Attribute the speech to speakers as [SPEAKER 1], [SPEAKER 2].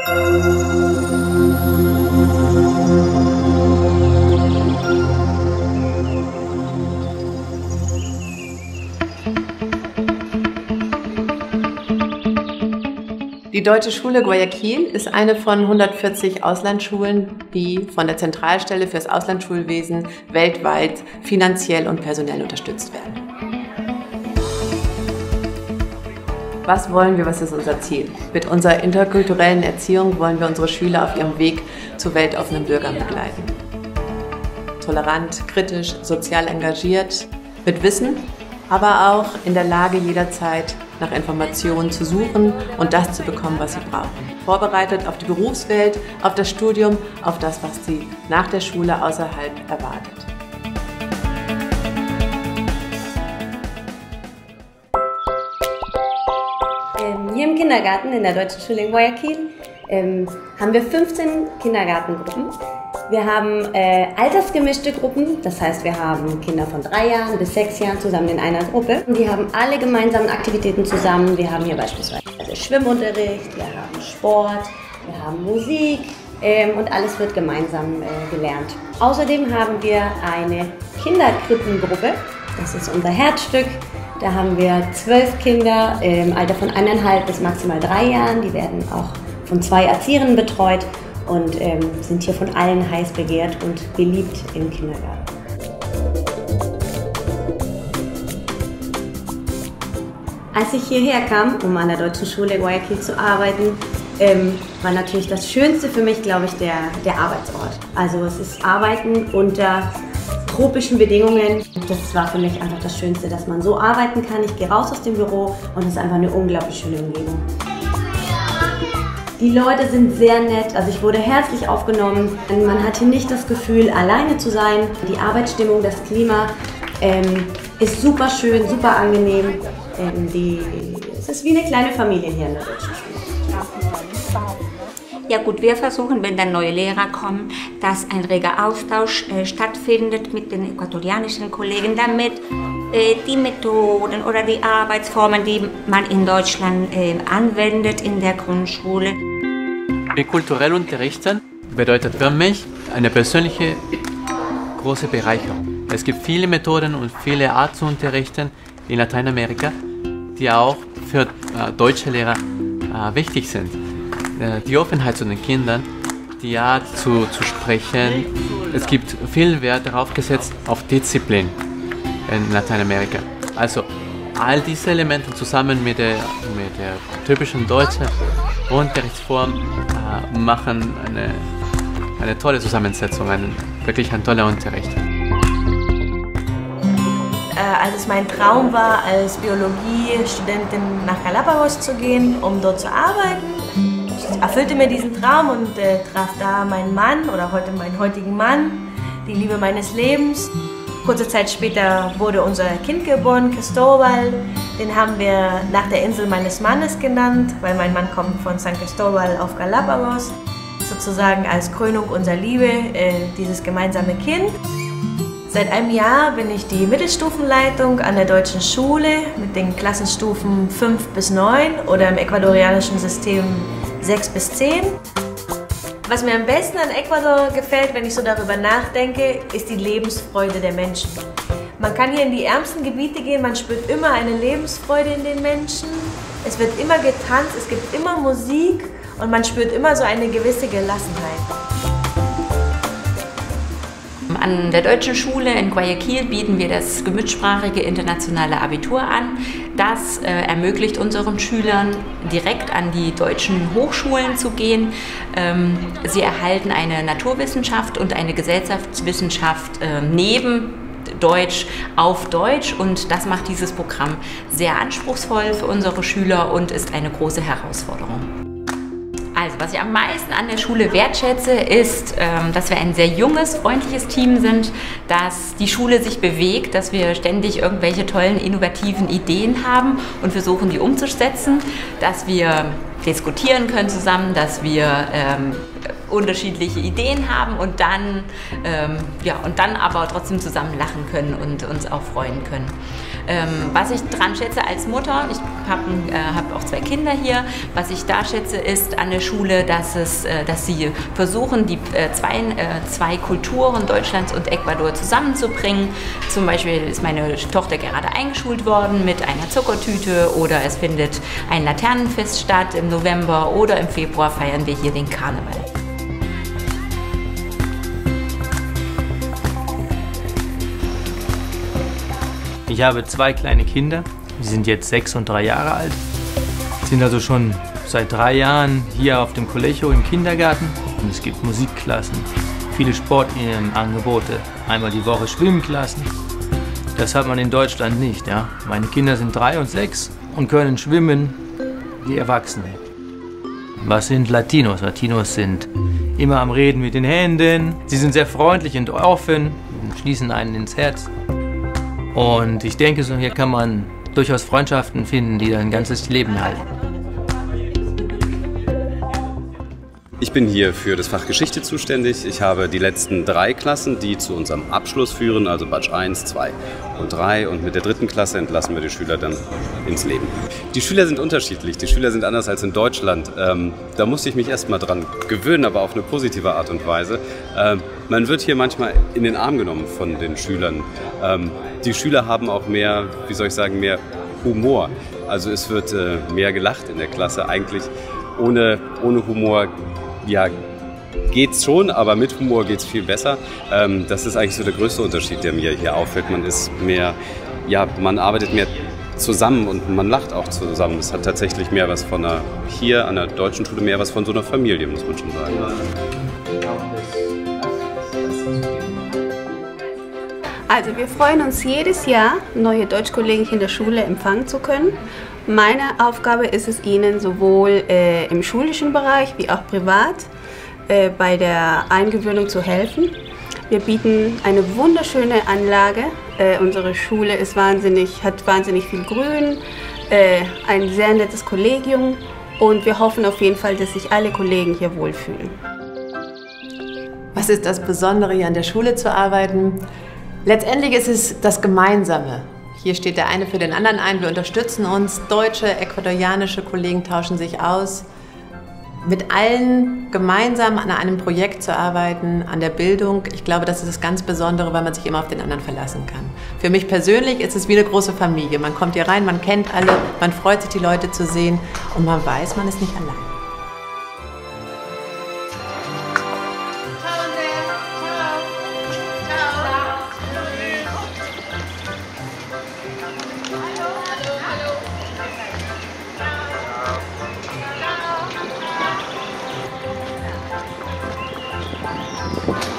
[SPEAKER 1] Die Deutsche Schule Guayaquil ist eine von 140 Auslandsschulen, die von der Zentralstelle fürs Auslandsschulwesen weltweit finanziell und personell unterstützt werden. Was wollen wir, was ist unser Ziel? Mit unserer interkulturellen Erziehung wollen wir unsere Schüler auf ihrem Weg zu weltoffenen Bürgern begleiten. Tolerant, kritisch, sozial engagiert, mit Wissen, aber auch in der Lage, jederzeit nach Informationen zu suchen und das zu bekommen, was sie brauchen. Vorbereitet auf die Berufswelt, auf das Studium, auf das, was sie nach der Schule außerhalb erwartet.
[SPEAKER 2] Hier im Kindergarten in der Deutschen Schule in Guayaquil haben wir 15 Kindergartengruppen. Wir haben altersgemischte Gruppen, das heißt, wir haben Kinder von 3 Jahren bis 6 Jahren zusammen in einer Gruppe. Die haben alle gemeinsamen Aktivitäten zusammen. Wir haben hier beispielsweise Schwimmunterricht, wir haben Sport, wir haben Musik und alles wird gemeinsam gelernt. Außerdem haben wir eine Kinderkrippengruppe, das ist unser Herzstück. Da haben wir 12 Kinder im Alter von 1,5 bis maximal 3 Jahren. Die werden auch von 2 Erzieherinnen betreut und sind hier von allen heiß begehrt und beliebt im Kindergarten. Als ich hierher kam, um an der Deutschen Schule Guayaquil zu arbeiten, war natürlich das Schönste für mich, glaube ich, der Arbeitsort. Also es ist Arbeiten unter tropischen Bedingungen. Das war für mich einfach das Schönste, dass man so arbeiten kann. Ich gehe raus aus dem Büro und es ist einfach eine unglaublich schöne Umgebung. Die Leute sind sehr nett, also ich wurde herzlich aufgenommen. Man hatte nicht das Gefühl, alleine zu sein. Die Arbeitsstimmung, das Klima ist super schön, super angenehm. Es ist wie eine kleine Familie hier in der Deutschen Schule.
[SPEAKER 3] Ja gut, wir versuchen, wenn dann neue Lehrer kommen, dass ein reger Austausch stattfindet mit den ecuadorianischen Kollegen, damit die Methoden oder die Arbeitsformen, die man in Deutschland anwendet in der Grundschule.
[SPEAKER 4] Kulturell unterrichten bedeutet für mich eine persönliche große Bereicherung. Es gibt viele Methoden und viele Arten zu unterrichten in Lateinamerika, die auch für deutsche Lehrer wichtig sind. Die Offenheit zu den Kindern, die Art zu sprechen. Es gibt viel Wert darauf gesetzt, auf Disziplin in Lateinamerika. Also all diese Elemente zusammen mit der typischen deutschen Unterrichtsform machen eine tolle Zusammensetzung, wirklich ein toller Unterricht.
[SPEAKER 5] Als es mein Traum war, als Biologiestudentin nach Galapagos zu gehen, um dort zu arbeiten, ich erfüllte mir diesen Traum und traf da meinen Mann oder heute meinen heutigen Mann, die Liebe meines Lebens. Kurze Zeit später wurde unser Kind geboren, Cristóbal. Den haben wir nach der Insel meines Mannes genannt, weil mein Mann kommt von San Cristóbal auf Galapagos. Sozusagen als Krönung unserer Liebe, dieses gemeinsame Kind. Seit einem Jahr bin ich die Mittelstufenleitung an der Deutschen Schule mit den Klassenstufen 5 bis 9 oder im ecuadorianischen System 6 bis 10. Was mir am besten an Ecuador gefällt, wenn ich so darüber nachdenke, ist die Lebensfreude der Menschen. Man kann hier in die ärmsten Gebiete gehen, man spürt immer eine Lebensfreude in den Menschen. Es wird immer getanzt, es gibt immer Musik und man spürt immer so eine gewisse Gelassenheit.
[SPEAKER 3] An der Deutschen Schule in Guayaquil bieten wir das gemütssprachige internationale Abitur an. Das ermöglicht unseren Schülern, direkt an die deutschen Hochschulen zu gehen. Sie erhalten eine Naturwissenschaft und eine Gesellschaftswissenschaft neben Deutsch auf Deutsch und das macht dieses Programm sehr anspruchsvoll für unsere Schüler und ist eine große Herausforderung. Also, was ich am meisten an der Schule wertschätze, ist, dass wir ein sehr junges, freundliches Team sind, dass die Schule sich bewegt, dass wir ständig irgendwelche tollen, innovativen Ideen haben und versuchen, die umzusetzen, dass wir diskutieren können zusammen, dass wir unterschiedliche Ideen haben und dann, aber trotzdem zusammen lachen können und uns auch freuen können. Was ich dran schätze als Mutter, ich habe auch 2 Kinder hier, was ich da schätze, ist an der Schule, dass sie versuchen, die zwei Kulturen Deutschlands und Ecuador zusammenzubringen. Zum Beispiel ist meine Tochter gerade eingeschult worden mit einer Zuckertüte, oder es findet ein Laternenfest statt im November, oder im Februar feiern wir hier den Karneval.
[SPEAKER 6] Ich habe 2 kleine Kinder, die sind jetzt 6 und 3 Jahre alt, sind also schon seit 3 Jahren hier auf dem Colegio im Kindergarten. Und es gibt Musikklassen, viele Sportangebote, einmal die Woche Schwimmklassen. Das hat man in Deutschland nicht. Ja? Meine Kinder sind 3 und 6 und können schwimmen wie Erwachsene. Was sind Latinos? Latinos sind immer am Reden mit den Händen, sie sind sehr freundlich und offen und schließen einen ins Herz. Und ich denke, so hier kann man durchaus Freundschaften finden, die ein ganzes Leben halten.
[SPEAKER 7] Ich bin hier für das Fach Geschichte zuständig. Ich habe die letzten 3 Klassen, die zu unserem Abschluss führen, also Batch 1, 2 und 3. Und mit der 3. Klasse entlassen wir die Schüler dann ins Leben. Die Schüler sind unterschiedlich, die Schüler sind anders als in Deutschland. Da musste ich mich erstmal dran gewöhnen, aber auf eine positive Art und Weise. Man wird hier manchmal in den Arm genommen von den Schülern. Die Schüler haben auch mehr, wie soll ich sagen, mehr Humor. Also es wird mehr gelacht in der Klasse. Eigentlich ohne Humor, ja, geht's schon, aber mit Humor geht's viel besser. Das ist eigentlich so der größte Unterschied, der mir hier auffällt. Man ist mehr, ja, man arbeitet mehr zusammen und man lacht auch zusammen. Es hat tatsächlich mehr was von hier an der deutschen Schule, mehr was von so einer Familie, muss man schon sagen.
[SPEAKER 8] Also wir freuen uns jedes Jahr, neue Deutschkollegen in der Schule empfangen zu können. Meine Aufgabe ist es, ihnen sowohl im schulischen Bereich wie auch privat bei der Eingewöhnung zu helfen. Wir bieten eine wunderschöne Anlage. Unsere Schule ist hat wahnsinnig viel Grün, ein sehr nettes Kollegium, und wir hoffen auf jeden Fall, dass sich alle Kollegen hier wohlfühlen.
[SPEAKER 1] Was ist das Besondere, hier an der Schule zu arbeiten? Letztendlich ist es das Gemeinsame. Hier steht der eine für den anderen ein, wir unterstützen uns, deutsche, ecuadorianische Kollegen tauschen sich aus. Mit allen gemeinsam an einem Projekt zu arbeiten, an der Bildung, ich glaube, das ist das ganz Besondere, weil man sich immer auf den anderen verlassen kann. Für mich persönlich ist es wie eine große Familie. Man kommt hier rein, man kennt alle, man freut sich, die Leute zu sehen, und man weiß, man ist nicht allein.
[SPEAKER 7] Thank you.